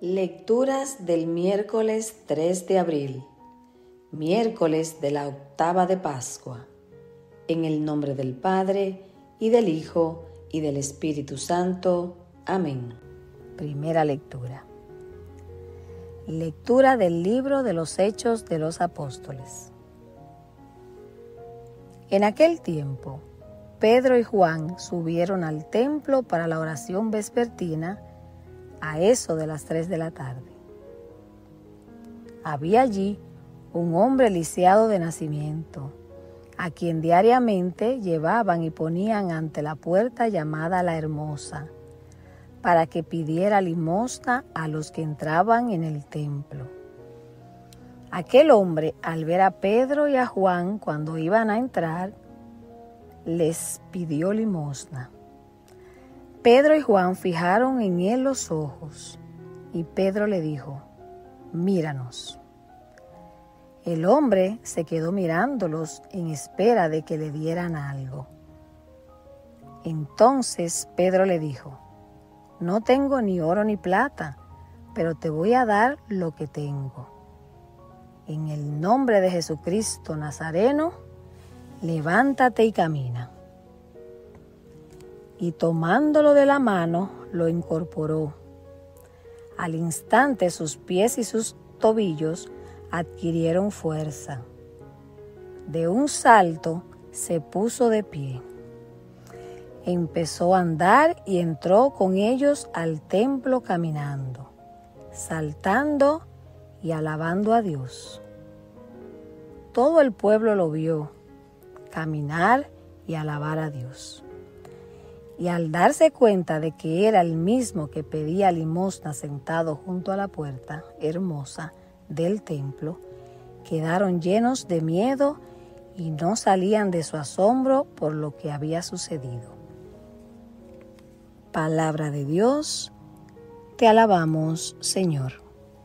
Lecturas del miércoles 3 de abril, miércoles de la octava de Pascua. En el nombre del Padre, y del Hijo, y del Espíritu Santo. Amén. Primera lectura. Lectura del libro de los Hechos de los Apóstoles. En aquel tiempo, Pedro y Juan subieron al templo para la oración vespertina a eso de las 3 de la tarde. Había allí un hombre lisiado de nacimiento, a quien diariamente llevaban y ponían ante la puerta llamada La Hermosa, para que pidiera limosna a los que entraban en el templo. Aquel hombre, al ver a Pedro y a Juan cuando iban a entrar, les pidió limosna. Pedro y Juan fijaron en él los ojos, y Pedro le dijo: «Míranos». El hombre se quedó mirándolos en espera de que le dieran algo. Entonces Pedro le dijo: «No tengo ni oro ni plata, pero te voy a dar lo que tengo. En el nombre de Jesucristo Nazareno, levántate y camina». Y tomándolo de la mano, lo incorporó. Al instante sus pies y sus tobillos adquirieron fuerza. De un salto se puso de pie. Empezó a andar y entró con ellos al templo caminando, saltando y alabando a Dios. Todo el pueblo lo vio caminar y alabar a Dios. Y al darse cuenta de que era el mismo que pedía limosna sentado junto a la puerta hermosa del templo, quedaron llenos de miedo y no salían de su asombro por lo que había sucedido. Palabra de Dios, te alabamos, Señor.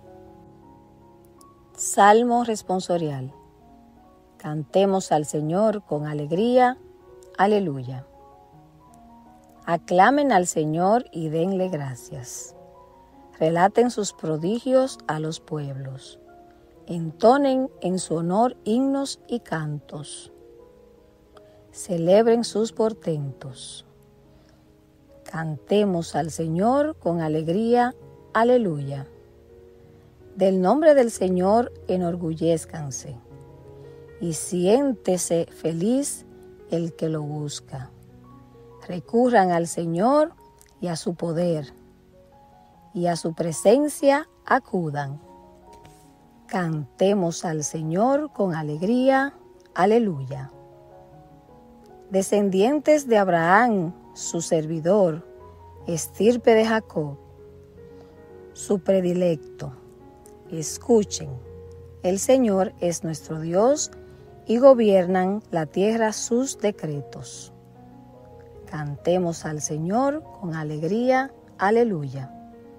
Salmo responsorial. Cantemos al Señor con alegría. Aleluya. Aclamen al Señor y denle gracias. Relaten sus prodigios a los pueblos. Entonen en su honor himnos y cantos. Celebren sus portentos. Cantemos al Señor con alegría. Aleluya. Del nombre del Señor enorgullézcanse, y siéntese feliz el que lo busca. Recurran al Señor y a su poder, y a su presencia acudan. Cantemos al Señor con alegría. Aleluya. Descendientes de Abraham, su servidor, estirpe de Jacob, su predilecto, escuchen, el Señor es nuestro Dios y gobiernan la tierra sus decretos. Cantemos al Señor con alegría. Aleluya.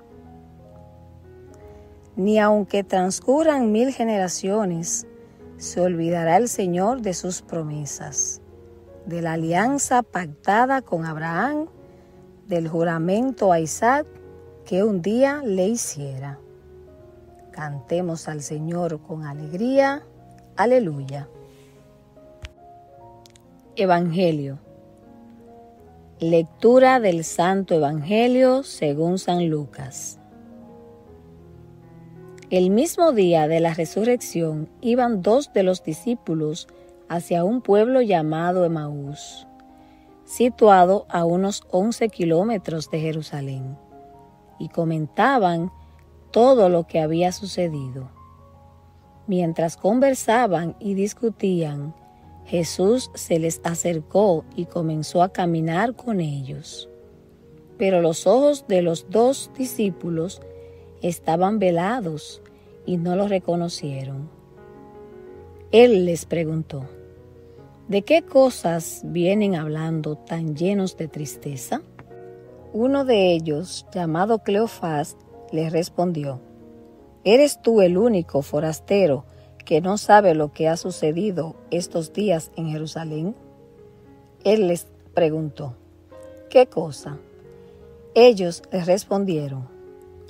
Ni aunque transcurran 1000 generaciones, se olvidará el Señor de sus promesas, de la alianza pactada con Abraham, del juramento a Isaac que un día le hiciera. Cantemos al Señor con alegría. Aleluya. Evangelio. Lectura del Santo Evangelio según San Lucas. El mismo día de la resurrección iban 2 de los discípulos hacia un pueblo llamado Emaús, situado a unos 11 kilómetros de Jerusalén, y comentaban todo lo que había sucedido. Mientras conversaban y discutían, Jesús se les acercó y comenzó a caminar con ellos. Pero los ojos de los 2 discípulos estaban velados y no lo reconocieron. Él les preguntó: ¿de qué cosas vienen hablando tan llenos de tristeza? Uno de ellos, llamado Cleofás, les respondió: ¿eres tú el único forastero que no sabe lo que ha sucedido estos días en Jerusalén? Él les preguntó: ¿qué cosa? Ellos les respondieron: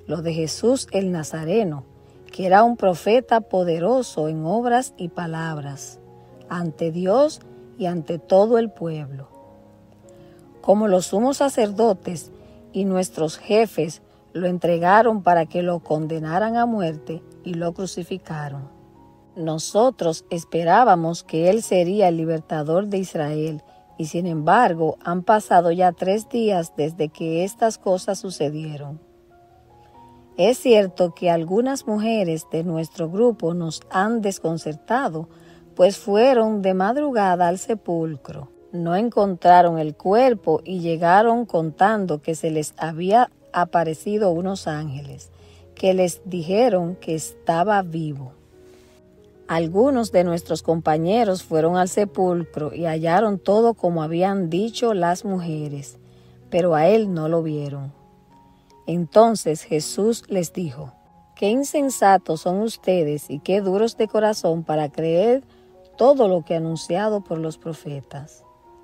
lo de Jesús el Nazareno, que era un profeta poderoso en obras y palabras, ante Dios y ante todo el pueblo. Como los sumos sacerdotes y nuestros jefes lo entregaron para que lo condenaran a muerte y lo crucificaron. Nosotros esperábamos que Él sería el libertador de Israel, y sin embargo han pasado ya 3 días desde que estas cosas sucedieron. Es cierto que algunas mujeres de nuestro grupo nos han desconcertado, pues fueron de madrugada al sepulcro. No encontraron el cuerpo y llegaron contando que se les había aparecido unos ángeles, que les dijeron que estaba vivo. Algunos de nuestros compañeros fueron al sepulcro y hallaron todo como habían dicho las mujeres, pero a él no lo vieron. Entonces Jesús les dijo: «Qué insensatos son ustedes y qué duros de corazón para creer todo lo que ha anunciado por los profetas.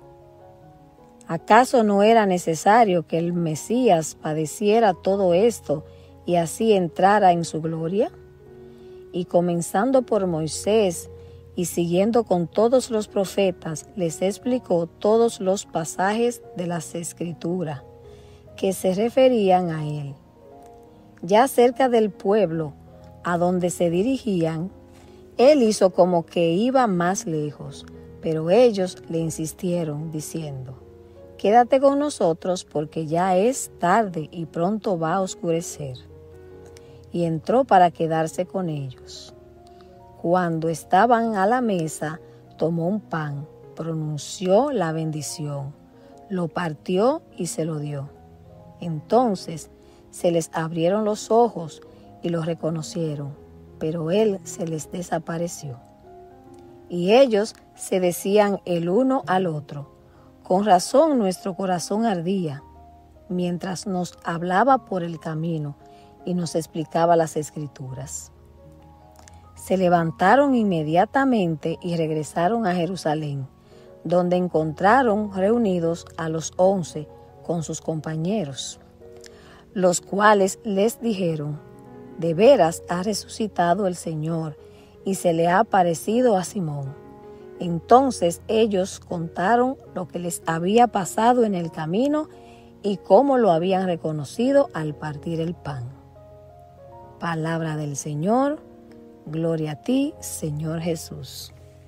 ¿Acaso no era necesario que el Mesías padeciera todo esto y así entrara en su gloria?» Y comenzando por Moisés y siguiendo con todos los profetas, les explicó todos los pasajes de las Escrituras que se referían a él. Ya cerca del pueblo a donde se dirigían, él hizo como que iba más lejos, pero ellos le insistieron diciendo: «Quédate con nosotros porque ya es tarde y pronto va a oscurecer». Y entró para quedarse con ellos. Cuando estaban a la mesa, tomó un pan, pronunció la bendición, lo partió y se lo dio. Entonces se les abrieron los ojos y lo reconocieron, pero él se les desapareció. Y ellos se decían el uno al otro: «Con razón nuestro corazón ardía mientras nos hablaba por el camino y nos explicaba las Escrituras». Se levantaron inmediatamente y regresaron a Jerusalén, donde encontraron reunidos a los 11 con sus compañeros, los cuales les dijeron: «De veras ha resucitado el Señor y se le ha aparecido a Simón». Entonces ellos contaron lo que les había pasado en el camino y cómo lo habían reconocido al partir el pan. Palabra del Señor. Gloria a ti, Señor Jesús.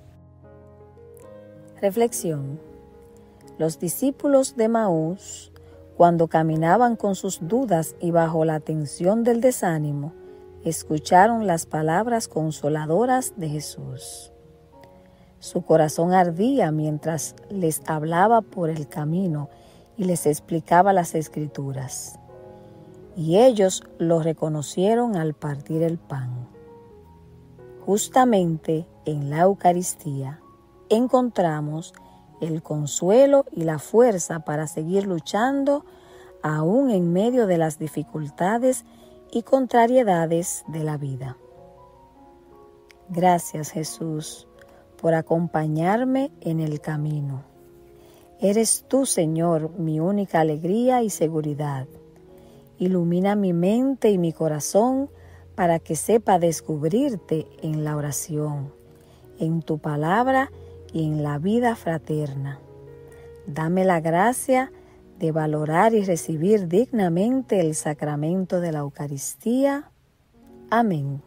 Reflexión. Los discípulos de Maús, cuando caminaban con sus dudas y bajo la tensión del desánimo, escucharon las palabras consoladoras de Jesús. Su corazón ardía mientras les hablaba por el camino y les explicaba las Escrituras. Y ellos lo reconocieron al partir el pan. Justamente en la Eucaristía encontramos el consuelo y la fuerza para seguir luchando aún en medio de las dificultades y contrariedades de la vida. Gracias, Jesús, por acompañarme en el camino. Eres tú, Señor, mi única alegría y seguridad. Ilumina mi mente y mi corazón para que sepa descubrirte en la oración, en tu palabra y en la vida fraterna. Dame la gracia de valorar y recibir dignamente el sacramento de la Eucaristía. Amén.